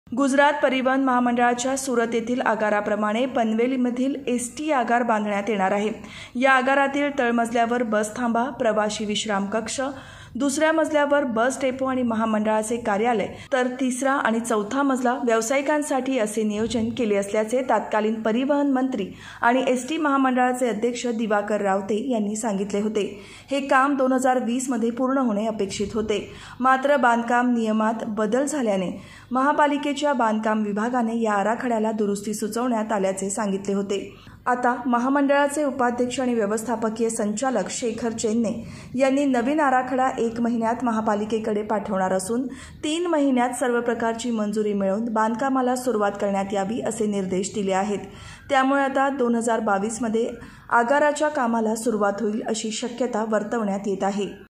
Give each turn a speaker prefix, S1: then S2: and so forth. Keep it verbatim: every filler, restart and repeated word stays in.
S1: गुजरात परिवहन महामंडळाच्या सुरत येथील आगाराप्रमाणे पनवेलीमधील एस टी आगार बांधण्यात येणार आहे। या आगारातील तळमजल्यावर बस थांबा, प्रवासी विश्राम कक्ष, दुसऱ्या मजल्यावर बस डेपो आणि महामंडळाचे कार्यालय, तर तिसरा आणि चौथा मजला व्यावसायिकांसाठी असे नियोजन केले असल्याचे तत्कालीन परिवहन मंत्री आणि एस टी महामंडळाचे अध्यक्ष दिवाकर रावते यांनी सांगितले होते। हे काम दोन हजार वीस मध्ये पूर्ण होणे अपेक्षित होते, मात्र बांधकाम नियमात बदल झाल्याने महापालिकेच्या बांधकाम विभागाने या आराखड्याला दुरुस्ती सुचवण्यात आल्याचे सांगितले होते। आता महामंडळाचे उपाध्यक्ष आणि व्यवस्थापकीय संचालक शेखर चेन्ने यांनी नवीन आराखडा एक महिन्यात महापालिकेकडे पाठवणार असून तीन महिन्यात सर्व प्रकारची मंजुरी मिळवून बांधकामाला सुरुवात करण्यात यावी असे निर्देश दिले आहेत। त्यामुळे आता दोन हजार बावीस मध्ये आगाराच्या कामाला सुरुवात होईल अशी शक्यता वर्तवण्यात येत आहे।